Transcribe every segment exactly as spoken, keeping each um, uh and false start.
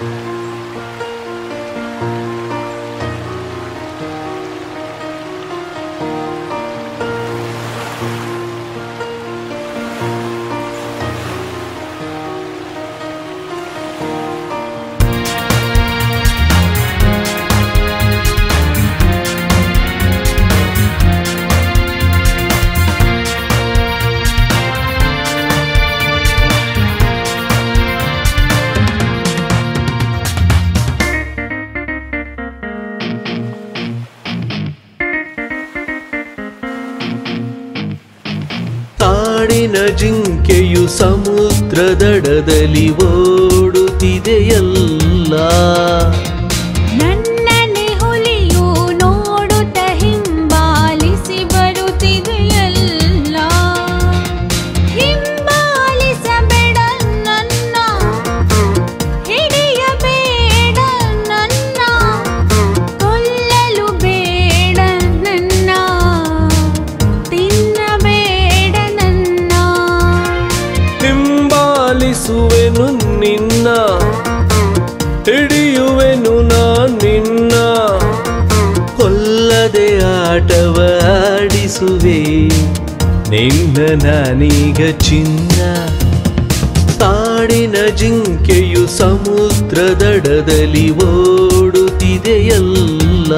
ಕಾಡಿನ ಜಿಂಕೆಯು ಸಮುದ್ರದಡದಲ್ಲಿ ಓಡುತ್ತಿದೆಯಲ್ಲ. ನನ್ನನೆ ಹುಲಿಯು ನೋಡುತ್ತ ಹಿಂಬಾಲಿಸಿ ಬರುತ್ತಿದೆಯಲ್ಲ. ಹಿಂಬಾಲಿಸಬೇಡ ನನ್ನ, ಹಿಡಿಯಬೇಡ ನನ್ನ, ಕೊಲ್ಲಲು ಬೇಡ ನನ್ನ, ತಿನ್ನಬೇಡ ನನ್ನ. ಹಿಂಬಾಲಿಸುವೆನು ನಿನ್ನ, ಹಿಡಿಯುವೆನು ನಾನ್ ನಿನ್ನ, ಕೊಲ್ಲದೆ ಆಟವ ಆಡಿಸುವೆ ನಿನ್ನ ನಾನೀಗ ಚಿನ್ನ. ಕಾಡಿನ ಜಿಂಕೆಯು ಸಮುದ್ರದಡದಲ್ಲಿ ಓಡುತ್ತಿದೆಯಲ್ಲ.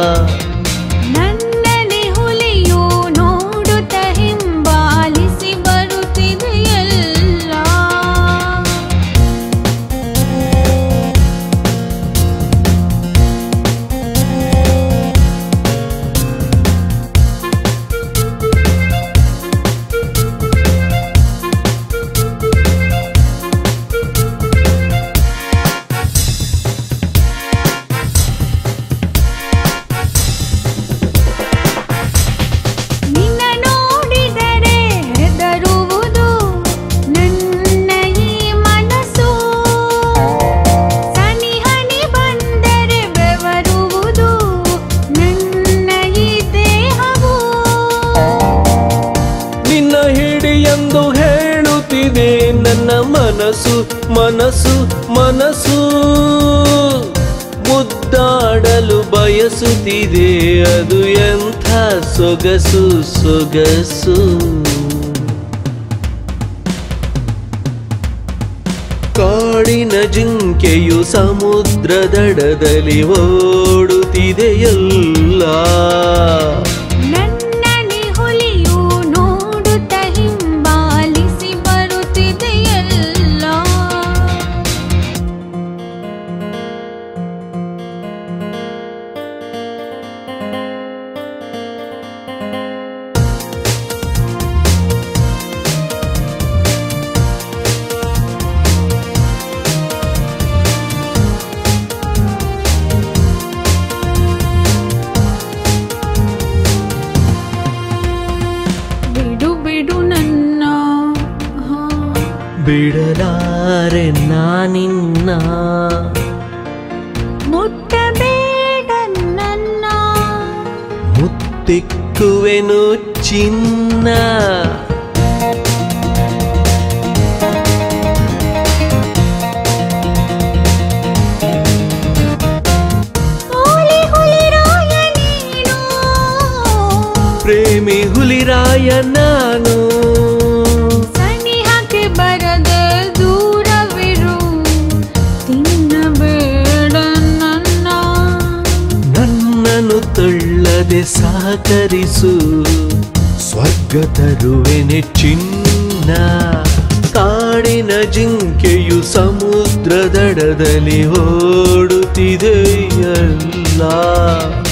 ನನ್ನನೆ ಹುಲಿಯು ನೋಡುತ್ತ ಹಿಂಬಾಲಿಸಿ ಬರುತ್ತಿದೆಯಲ್ಲ. ನಿನ್ನ ನೋಡಿದರೆ ಹೆದರುವುದು ನನ್ನ ಈ ಮನಸ್ಸು. ಸನಿಹನಿ ಬಂದರೆ ಬೆವರುವುದು ನನ್ನ ಈ ದೇಹವು. ನಿನ್ನ ಹಿಡಿಯೆಂದು ಹೇಳುತ್ತಿದೆ ನನ್ನ ಮನಸ್ಸು ಮನಸ್ಸು ಮನಸ್ಸು. ಮುದ್ದಾಡಲು ಬಯಸುತ್ತಿದೆ ಅದು ಎಂಥ ಸೊಗಸು ಸೊಗಸು. ಕಾಡಿನ ಜಿಂಕೆಯು ಸಮುದ್ರದಡದಲ್ಲಿ ಓಡುತ್ತಿದೆಯಲ್ಲ. ನನ್ನನೆ ಹುಲಿಯು ನೋಡುತ್ತ ಹಿಂಬಾಲಿಸಿ ಬರುತ್ತಿದೆಯಲ್ಲ. ಬಿಡು ಬಿಡು ನನ್ನ, ಹಾ. ಬಿಡಲಾರೆ ನಾನಿನ್ನ, ಮುಟ್ಟಬೇಡ ನನ್ನ, ಮುತ್ತಿಕ್ಕುವೆನು ಚಿನ್ನ. ಹುಲಿ ಹುಲಿರಾಯ ನೀನು, ಪ್ರೇಮಿ ಹುಲಿರಾಯ ನಾನು. ಸನಿಹಕ್ಕೆ ಬರದೆ ದೂರವಿರು, ತಿನ್ನಬೇಡ ನನ್ನ. ನನ್ನನ್ನು ತಳ್ಳದೆ ಸಹಕರಿಸು, ಸ್ವರ್ಗ ತರುವೆನೆ ಚಿನ್ನ. ಕಾಡಿನ ಜಿಂಕೆಯು ಸಮುದ್ರದಡದಲ್ಲಿ ಓಡುತ್ತಿದೆಯಲ್ಲ.